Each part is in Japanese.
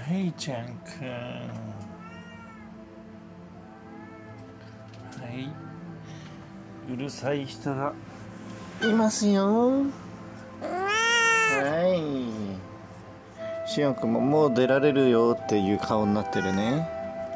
ヘイちゃんくん、はい、うるさい人がいますよ。はい、しおんくんももう出られるよっていう顔になってるね。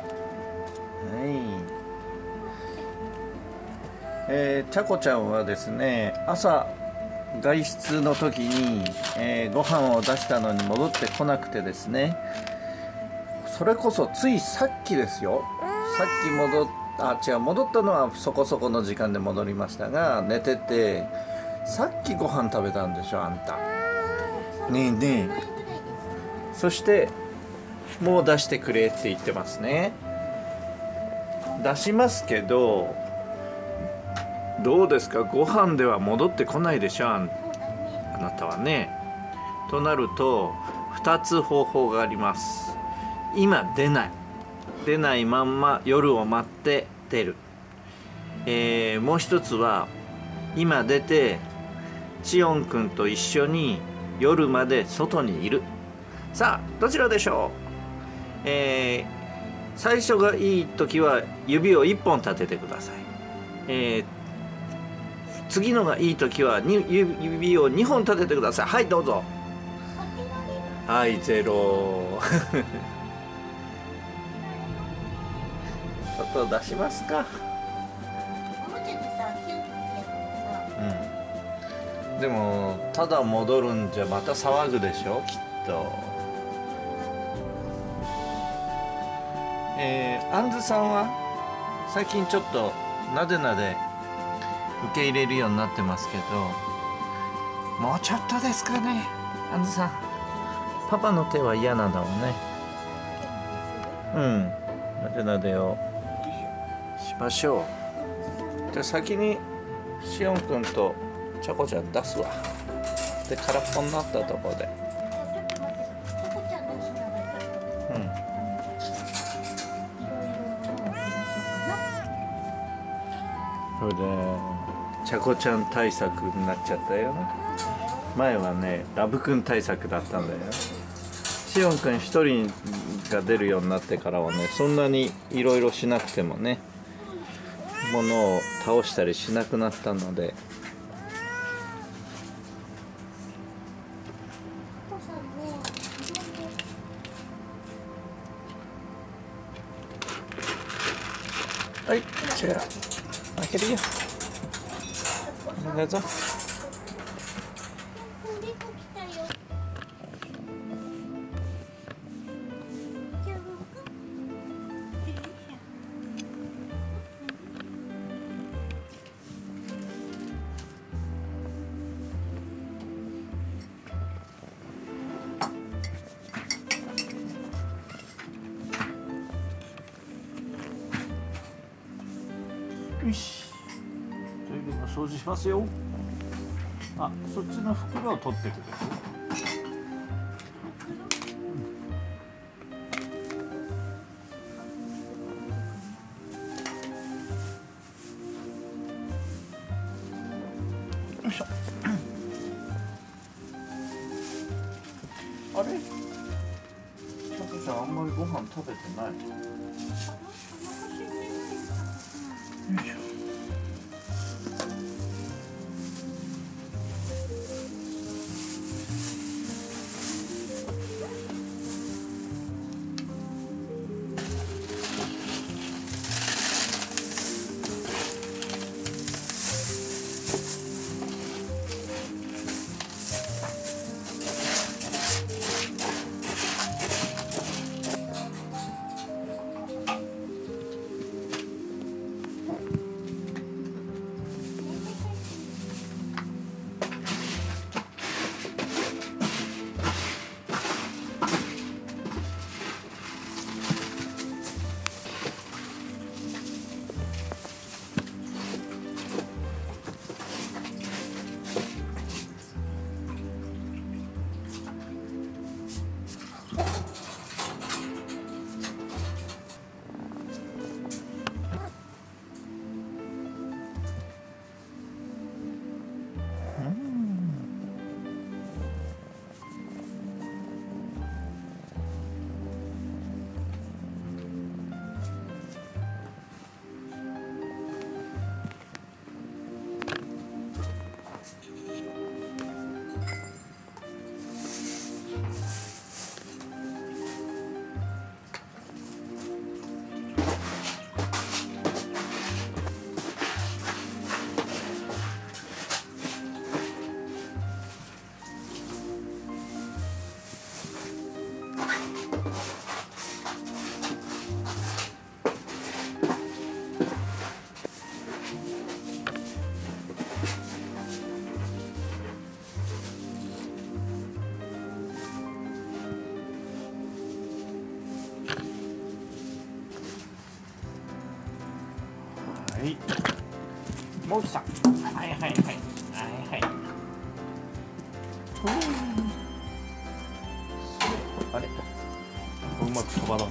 はい、ちゃこちゃんはですね、朝外出の時に、ご飯を出したのに戻ってこなくてですね、それこそついさっきですよ。さっき戻ったのはそこそこの時間で戻りましたが、寝てて、さっきご飯食べたんでしょあんた。ねえねえ、そしてもう出してくれって言ってますね。出しますけど、どうですか、ご飯では戻ってこないでしょあなたはね。となると2つ方法があります。今出ないまんま夜を待って出る、もう一つは今出てちおんくんと一緒に夜まで外にいる。さあどちらでしょう。最初がいい時は指を1本立ててください。次のがいい時は指を2本立ててください。はいどうぞ。はいゼロ外出しますか。うん、でもただ戻るんじゃまた騒ぐでしょきっと。あんずさんは最近ちょっとなでなで受け入れるようになってますけど、もうちょっとですかね。あんずさん、パパの手は嫌なんだもんね。うん、なでなでをしましょう。じゃあ先にしおんくんとちゃこちゃん出すわ。で空っぽになったところで、うん、それでちゃこちゃん対策になっちゃったよ。前はねラブくん対策だったんだよ。しおんくん一人が出るようになってからはね、そんなにいろいろしなくてもね、物を倒したりしなくなったので。はい、じゃあ開けるよ。どうぞ。よし、トイレの掃除しますよ。あ、そっちの袋を取ってくれる。よいしょ。あれ、ちゃこちゃんあんまりご飯食べてない。よいしょ。 はいもう来た。はいはいはいはいはい。あれうまく飛ばない。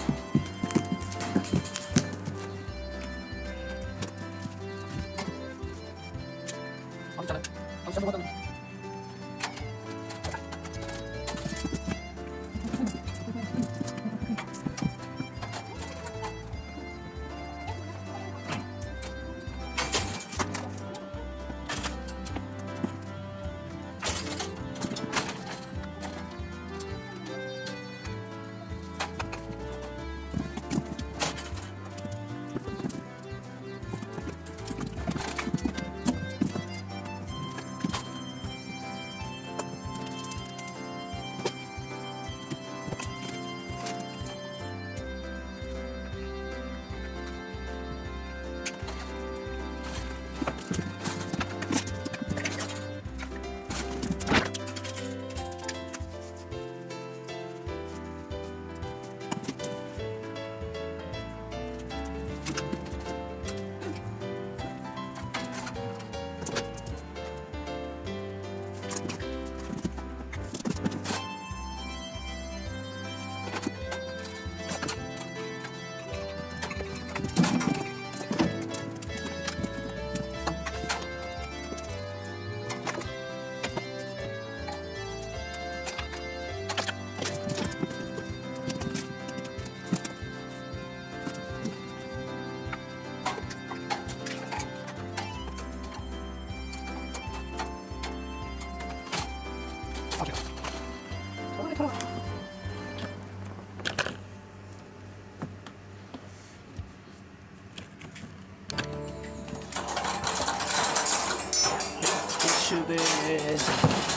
です。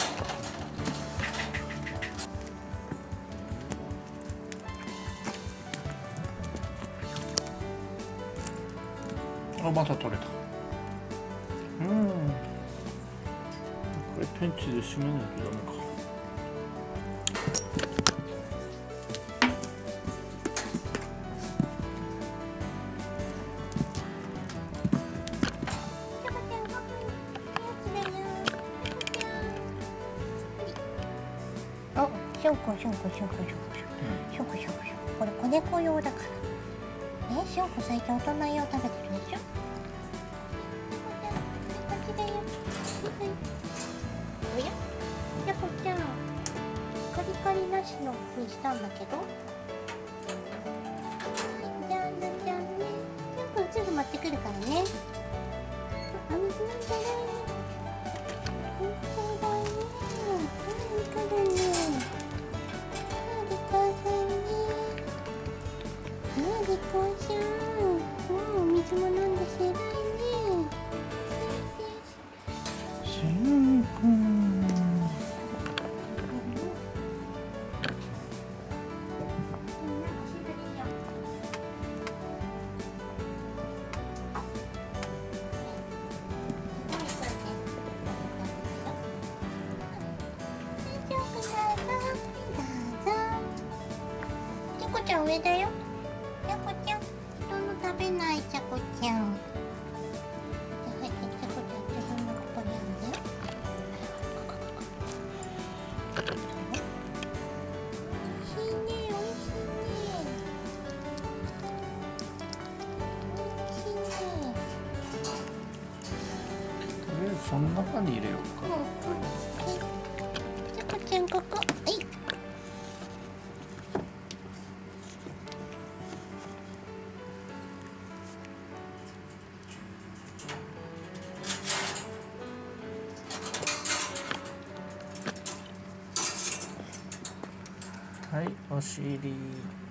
あ、また取れた。これペンチで締めないとダメか。 あ、しょうこしょうこしょうこしょうこしょうこしょうこしょうこれ子猫用だからね。しょうこ最近大人用食べてるでしょ。こっちだよ。おや、しょうこちゃんカリカリなしのにしたんだけど、じゃんじゃんじゃんね。しょうこすぐ持ってくるからね。あ、水飲んでる。水も飲んでせらいね。 しんくん。 ちゃこちゃん上だよ。ちゃこちゃん、人の食べないちゃこちゃん。はい、ちゃこちゃん自分のここにあるんだよ。おいしいね、おいしいね。おいしいね。 とりあえずその中に入れようか。 ちゃこちゃんここ。はい。 はい、お尻。